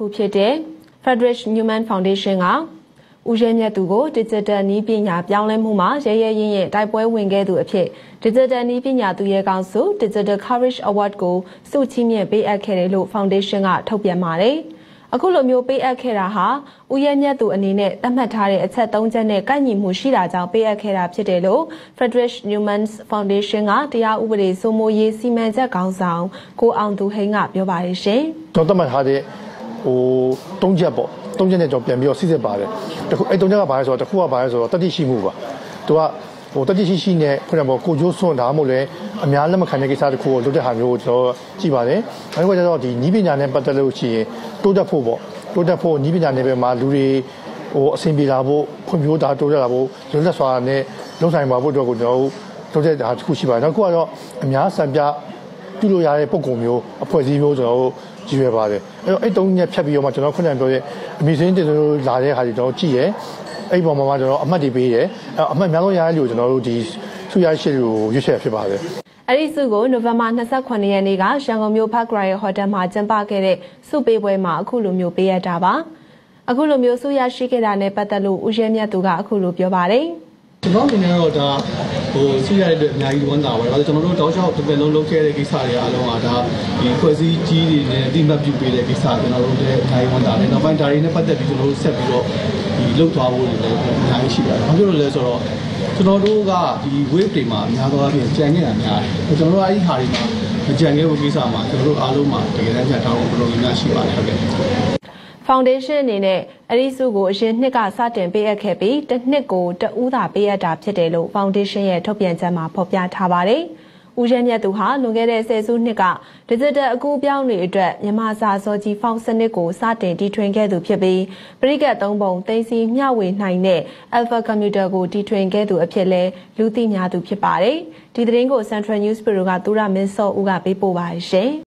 ခုဖြစ်တဲ့ Friedrich Naumann Foundation ကဦးရဲမြတ်သူကို Digital နည်းပညာပြောင်းလဲမှုမှာရဲရဲရင့်ရင့်တိုက်ပွဲဝင်ခဲ့သူအဖြစ် Digital နည်းပညာသူရဲကောင်းစု Digital Courage Award ကိုဆုချီးမြှင့်ပေးအပ်ခဲ့တယ်လို့ Foundation ကထုတ်ပြန်ပါတယ်။အခုလိုမျိုးပေးအပ်ခဲ့တာဟာဦးရဲမြတ်သူအနေနဲ့သတ်မှတ်ထားတဲ့အချက်၃ချက်နဲ့ကိုက်ညီမှုရှိတာကြောင့်ပေးအပ်ခဲ့တာဖြစ်တယ်လို့ Friedrich Naumann Foundation ကတရားဥပဒေစိုးမိုးရေးစီမံချက်ခေါင်းဆောင်ကိုအောင်သူဟိန်းကပြောပါတယ်ရှင်။ကျွန်တော်သတ်မှတ်ထားတဲ့၃ချက်ပေါ့၃ချက်နဲ့ကျွန်တော်ပြန်ပြီးတော့စစ်စစ်ပါတယ်တခုအဲ့၃ချက်ကဘာလဲဆိုတော့တခုကဘာလဲဆိုတော့တတိရှိမှုပါသူကတတိရှိနဲ့ခုနကကိုကျိုးစွန့်တာမို့လဲအများလက်မခံတဲ့ကိစ္စတခုကိုလုပ်တဲ့ဟာမျိုးကိုကျွန်တော်ကြည့်ပါတယ်အဲ့ဒီကကျတော့ဒီနီးပညာနဲ့ပတ်သက်လို့ရှိရင်တိုးတက်ဖို့နီးပညာနယ်ပယ်မှာလူတွေအဆင်ပြေလာဖို့ဖွံ့ဖြိုးတာတိုးတက်လာဖို့လွတ်လပ်စွာနဲ့လုံဆိုင်ပါဖို့အတွက်ကိုကျွန်တော်တို့လုပ်တဲ့ဟာတခုရှိပါတယ်နောက်တစ်ခုကတော့အများစံပြပြုလို့ရတဲ့ပုံကုံမျိုးအဖွဲ့အစည်းမျိုးကျွန်တော်တို့ကြည့်ရပါတယ်အဲ့တော့အဲ့၃ညက်ဖြတ်ပြီးတော့မှကျွန်တော်ခုနကပြောတဲ့အမိစင်းတင်လို့လာတဲ့ဟာတွေကျွန်တော်ကြည့်ရဲအဲ့ပေါ်မှာကျွန်တော်အမှတ်တွေပေးရဲအမှတ်များဆုံးရတဲ့လူကိုကျွန်တော်တို့ဒီဆုရရှိကိုရွေးချယ်ဖြစ်ပါတယ်အဲ့ဒီဆုကိုနိုဝင်ဘာ29ရက်နေ့ကရန်ကုန်မြို့ဖက်ဂရိုင်ဟိုတယ်မှာကျင်းပခဲ့တဲ့ဆုပေးပွဲမှာအခုလိုမျိုးပေးရတာပါအခုလိုမျိုးဆုရရှိခဲ့တာနဲ့ပတ်သက်လို့ဦးရဲမြတ်သူကအခုလိုပြောပါတယ်ကျွန်တော်အနေနဲ့တော့ဒါဆုရတဲ့အတွက်အများကြီးဝမ်းသာပါတယ်။ကျွန်တော်တို့တောက်လျှောက်တစ်ပယ်လုံးလုပ်ခဲ့တဲ့ကိစ္စတွေအားလုံးကဒါဒီဖွဲ့စည်းကြီးတွေနဲ့အတိမတ်ပြုပေးတဲ့ကိစ္စကျွန်တော်တို့လည်းအများကြီးဝမ်းသာတယ်။နောက်ပိုင်းဒါတွေနဲ့ပတ်သက်ပြီးကျွန်တော်တို့ဆက်ပြီးတော့ဒီလှုပ်သွားဖို့လည်းအများကြီးရှိပါတယ်။ဘာဖြစ်လို့လဲဆိုတော့ကျွန်တော်တို့ကဒီ wave တွေမှာအများသောအားဖြင့်ကြံနေတာများတယ်။ကျွန်တော်တို့အဲ့ဒီဟာတွေမှာမကြံခဲ့ဘူးကိစ္စမှာကျွန်တော်တို့အားလုံးမှာတကယ်တမ်းကြံထားဖို့ဘယ်လိုများရှိပါလဲဟုတ်ကဲ့ Foundation အနေနဲ့အဲ့ဒီဆုကိုအရင်နှစ်ကစတင်ပေးအပ်ခဲ့ပြီးတစ်နှစ်ကိုတဦးသာပေးအပ်တာဖြစ်တယ်လို့ Foundation ရဲ့ထုတ်ပြန်ချက်မှာဖော်ပြထားပါတယ်။ဦးရဲမြတ်သူဟာလွန်ခဲ့တဲ့10စုနှစ်က Digital အကူအပြောင်းတွေအတွက်မြန်မာစာစောကြီးဖောင်စနစ်ကိုစတင်တီထွင်ခဲ့သူဖြစ်ပြီးပရိကတ်3ပုံသိသိမျှဝေနိုင်တဲ့ Alpha Computer ကိုတီထွင်ခဲ့သူအဖြစ်လဲလူသိများသူဖြစ်ပါတယ်။ဒီသတင်းကို Central News Bureau ကသူရမင်းစောဦးကပေးပို့ပါတယ်ရှင်။